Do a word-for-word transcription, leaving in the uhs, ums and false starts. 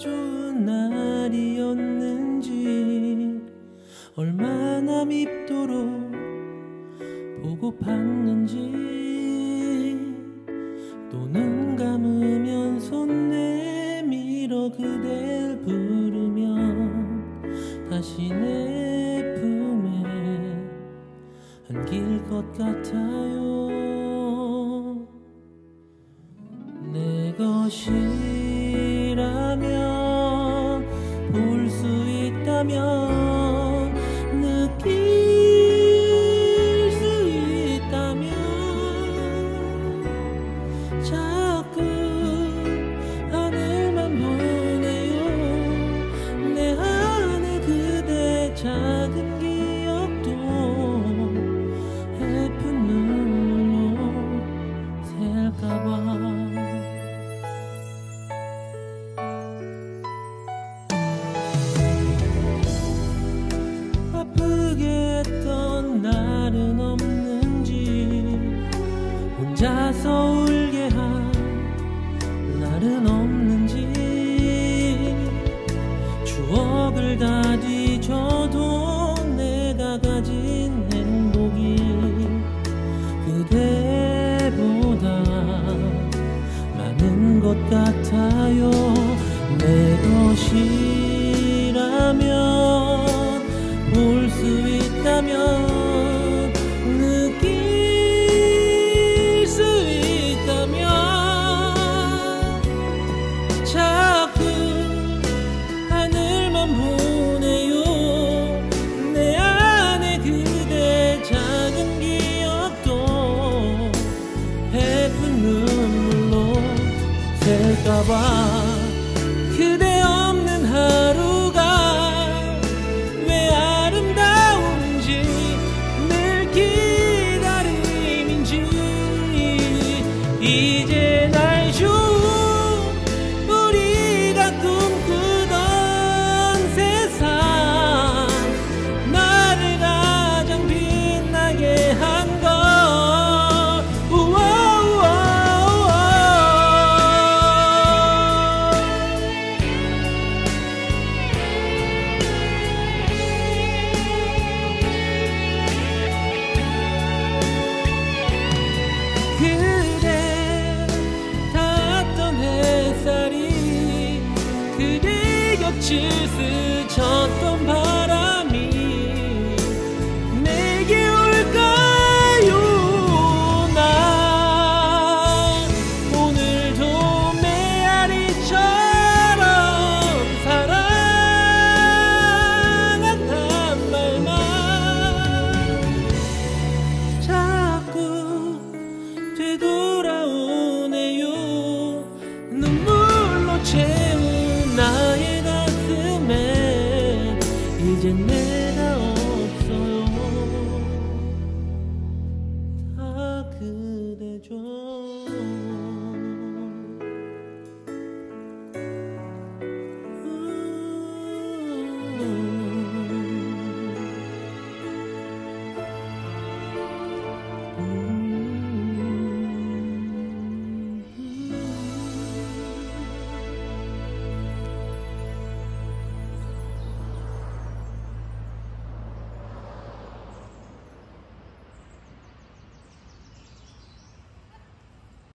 좋은 날이었는지, 얼마나 밉도록 보고팠는지. 또 눈 감으면 손 내밀어 그댈 부르면 다시 내 품에 안길 것 같아요. 내 것이라면, 볼 수 있다면, 느낄 수 있다면, 자꾸 하늘만 보네요. 내 안에 그대 작은 기억도 예쁜 눈물로 셀까봐. 아프게 했던 날은 없는지, 혼자서 울게 한 날은 없는지. 추억을 다 뒤져도 내가 가진 행복이 그대보다 많은 것 같아요. 내 것이라면, 볼 수 있다면, 느낄 수 있다면, 자꾸 하늘만 보네요. 내 안에 그대 작은 기억도 예쁜 눈물로 셀까봐. 그대 없는 하루가 왜 아름다운지, 늘 기다림인지. 이제 알죠, 우리가 꿈꾸던 세상, 나를 가장 빛나게 한 것. 그대 닿았던 햇살이, 그대 곁을 스쳤던 바람이 내게 올까요? 난 오늘도 메아리처럼 사랑한단 말만 자꾸 되돌아오네요. 눈물로 채운 나의 가슴에 이제 내